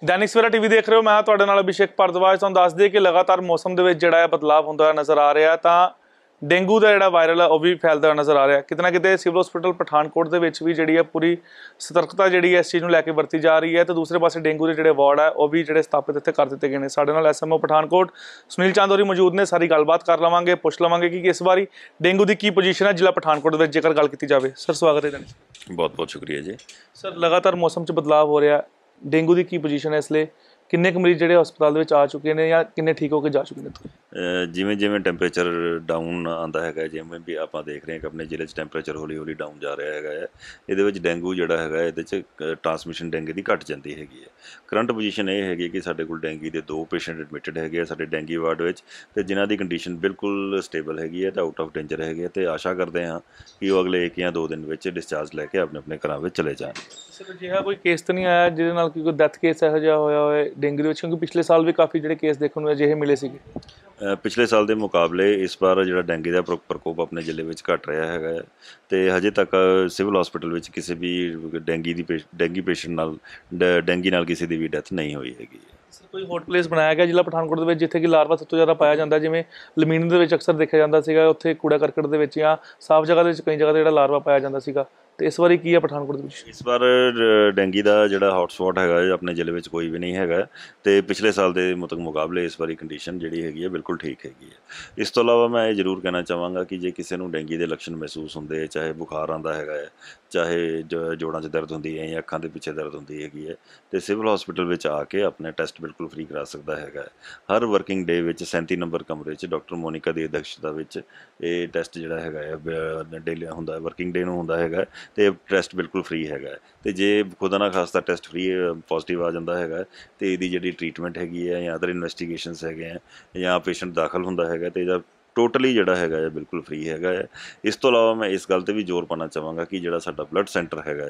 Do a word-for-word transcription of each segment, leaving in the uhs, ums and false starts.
दैनिक Savera TV देख रहे हो, मैं तुहाडे नाल अभिषेक भारद्वाज। तुहानूं दस दईए कि लगातार मौसम दे विच जिहड़ा है बदलाव हुंदा नज़र आ रहा, तां डेंगू का जिहड़ा वायरल है वह भी फैलदा नज़र आ रहा। किते ना किते सिविल हॉस्पिटल पठानकोट दे विच भी जिहड़ी है पूरी सतर्कता जिहड़ी है इस चीज़ नूं लैके वरती जा रही है। तो दूसरे पासे डेंगू के जिहड़े वार्ड है वह भी जिहड़े स्थापित इत्थे कर दित्ते गए ने। साडे नाल S M O Pathankot Sunil Chand होरी मौजूद ने, सारी गलबात कर लवांगे, पुछ लवांगे कि इस बारी डेंगू की की पोजीशन है जिला पठानकोट दे विच जेकर गल कीती जावे। सर स्वागत है। बहुत बहुत शुक्रिया जी। सर लगातार मौसम च बदलाव हो रहा, डेंगू की की पोजीशन है इसलिए किन्ने क मरीज जिहड़े हस्पताल विच आ चुके हैं या किन्ने ठीक होकर जा चुके हैं? जिमें जिमें टैंपरेचर डाउन आता है, जिमें भी आप देख रहे हैं कि अपने जिले टैंपरेचर हौली हौली डाउन जा रहा है, ये डेंगू जोड़ा है ये ट्रांसमिशन डेंगू की घट जाती है। करंट पोजीशन ये है कि साढ़े को डेंगू के दो पेशेंट एडमिटेड है साढ़े डेंगू वार्ड में, तो जिन्हों की कंडीशन बिल्कुल स्टेबल हैगी है, तो आउट ऑफ डेंजर है, तो आशा करते हैं कि वो अगले एक या दो दिन में डिस्चार्ज लैके अपने अपने घर में चले जाए। सर अजिहा कोई केस तो नहीं आया जिहदे नाल कोई डेथ केस इहो जिहा होया होए डेंगू दे, क्योंकि पिछले साल भी काफ़ी जिहड़े केस देखने को अजिहे मिले सीगे? पिछले साल के मुकाबले इस बार जो डेंगू का प्रकोप अपने जिले में घट रहा है, तो हजे तक सिविल हॉस्पिटल में किसी भी डेंगू की डेंगू पेशेंट नाल डेंगू नाल किसी की भी डेथ नहीं हुई हैगी। सर कोई हॉट प्लेस बनाया गया जिला पठानकोट दे विच जिथे कि लार्वा सब तो ज़्यादा पाया जाता, जिवें लमीन दे विच अक्सर देखा जाता सीगा, उत्थे कूड़ा करकट दे विच या साफ जगह दे विच कई जगह ते जिहड़ा लार्वा पाया जाता सीगा, तो इस बार की है पठानकोट दे विच? इस बार डेंगू का जो हॉटस्पॉट है अपने जिले में कोई भी नहीं है, तो पिछले साल के मुतक मुकाबले इस बारी कंडीशन जी है बिल्कुल ठीक हैगी है। इस तो अलावा मैं ये जरूर कहना चाहवागा कि जे किसी को डेंगू के लक्षण महसूस होंगे, चाहे बुखार आता है, चाहे जो जोड़ों च दर्द होंगी है या अखां के पिछे दर्द होंगी हैगी है, तो सिविल हॉस्पिटल में आके अपने टेस्ट बिल्कुल फ्री करा सकता है। हर वर्किंग डे में सैंती नंबर कमरे डॉक्टर मोनिका की अध्यक्षता में ये टेस्ट जोड़ा है डेली होंगे वर्किंग डे होंगे है, तो टेस्ट बिल्कुल फ्री है। तो जे खुदा ना खास्ता टेस्ट फ्री पॉजिटिव आ जाता है, तो ये जी ट्रीटमेंट हैगी है या अदर इन्वेस्टिगेशनस है या पेशेंट दाखिल होंदा है, तो यदा टोटली जोड़ा है बिल्कुल फ्री है। इस तो अलावा मैं इस गल पर भी जोर पाना चाहवागा कि जोड़ा साडा ब्लड सेंटर है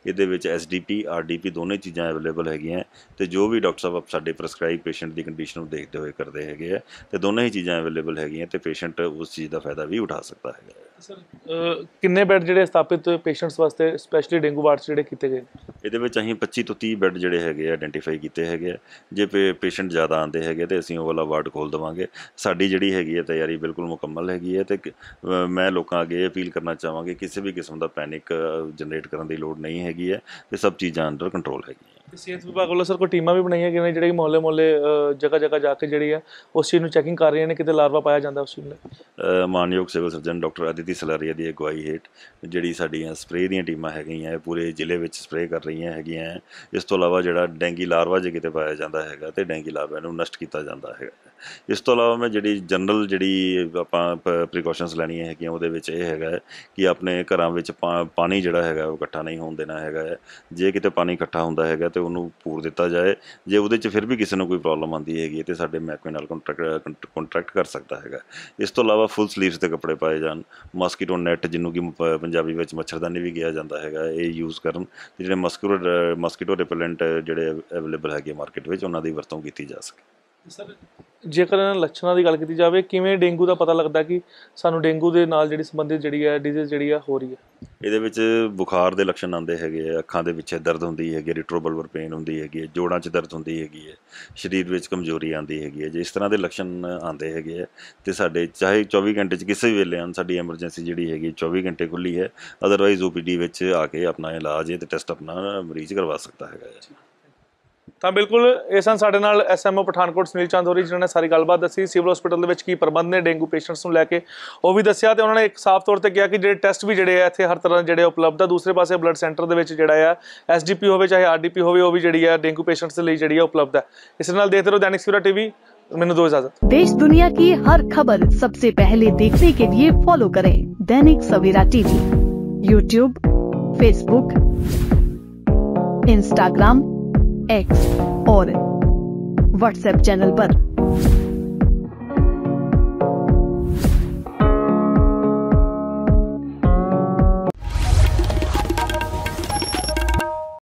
ये S D P R D P दोनों चीज़ा अवेलेबल है, तो जो भी डॉक्टर साहब साडे प्रिस्क्राइब पेशेंट की कंडीशन को देखते हुए करते हैं, तो दोनों ही चीज़ा अवेलेबल है, तो पेशेंट उस चीज़ का फायदा भी उठा सकता है। सर किन्ने बैड जिहड़े स्थापित पेशेंट्स वास्ते स्पैशली डेंगू वार्ड जिहड़े कीते गए? ये असीं पच्ची तो तीह बैड जिहड़े है आइडेंटिफाई किए है। जे पे पेशेंट ज़्यादा आते हैं तो असीं ओह वाला वार्ड खोल देवांगे। साडी जिहड़ी हैगी है तैयारी बिल्कुल मुकम्मल हैगी है, तो मैं लोगों अगे अपील करना चाहांगा किसी भी किस्म का पैनिक जनरेट करने की लोड़ नहीं हैगी है, तो सब चीज़ां अंडर कंट्रोल हैगी। सेहत विभाग वालों सर कोई टीमां भी बनाई है कि जिहड़े मोहल्ले मोहल्ले जगह जगह जाके जिहड़ी है उस चीज़ नूं चैकिंग कर रही हैं किते लार्वा पाया जाता उस चीज़ में? मानयोग civil surgeon doctor Aditi Salaria की अगवाई हेठ जिहड़ी साडियां स्प्रे दी टीमां हैगियां पूरे जिले में स्प्रे कर रही हैगियां। इस तो अलावा जिहड़ा डेंगू लार्वा जे किते पाया जाता है तो डेंगू लार्वा नूं नष्ट किया जाता है। इस तो अलावा मैं जिहड़ी जनरल जिहड़ी आपां प्रिकॉशनस लैणियां हैगियां उहदे विच इह हैगा कि अपने घरां विच पा, पानी जिहड़ा हैगा वो इकट्ठा नहीं होण देना हैगा। जे किते पानी इकट्ठा हुंदा हैगा तो उन्होंने पूर दिता जाए। जे उहदे च फिर भी किसी को कोई प्रॉब्लम आती हैगी तो साडे महकमे नाल कॉन्ट्रैक्ट कॉन्ट्रैक्ट कर सकता है। इस तो अलावा फुल स्लीव्स के कपड़े पाए जान, मस्कीटो नैट जिन्हों कि पंजाबी में मच्छरदानी भी कहा जाता है ये यूज़ करन, जिहड़े मस्कीटो मस्कीटो रिपेलेंट जिहड़े अवेलेबल है मार्केट में उन्हों की वरतों की जा सके। सर जेकर लक्षणों की गल की जाए किवें डेंगू का पता लगता कि सानू डेंगू के नाल जिहड़ी संबंधित जिहड़ी है डिजीज़ जिहड़ी है हो रही है? ਇਹਦੇ ਵਿੱਚ बुखार के लक्षण आते हैं, अखां के पिछे दर्द होंगी है, रिट्रोबलवर पेन होंगी है, जोड़ों च दर्द होंगी है, शरीर में कमजोरी आती है। जो इस तरह के लक्षण आते हैं तो साढ़े चाहे चौबी घंटे किसी भी वेले साड़ी एमरजेंसी जी है चौबी घंटे खुली है, अदरवाइज ओ पी डी में आके अपना इलाज तो टेस्ट अपना मरीज करवा सकता है। तो बिल्कुल ये सन साडे नाल S M O Pathankot Sunil Chand होरी जिन्होंने सारी गलबात दसी सिविल हॉस्पिटल के की प्रबंध ने डेंगू पेशेंट्स को लैके वो भी दसिया, तो उन्होंने एक साफ तौर पर कहा कि जो टैसट भी जोड़े इतने हर तरह जोड़े उपलब्ध है। दूसरे पासे ब्लड सेंटर के जोड़ा है एस डी पी हो चाहे आर डी पी हो भी जी डेंगू पेशेंट्स के लिए जी उपलब्ध है। इस देखते रहो दैनिक सवेरा टीवी, मैनू दो इजाजत। देश दुनिया की हर खबर सबसे पहले देखने के लिए फॉलो करें Dainik Savera TV, YouTube, Facebook, Instagram, X और व्हाट्सएप चैनल पर।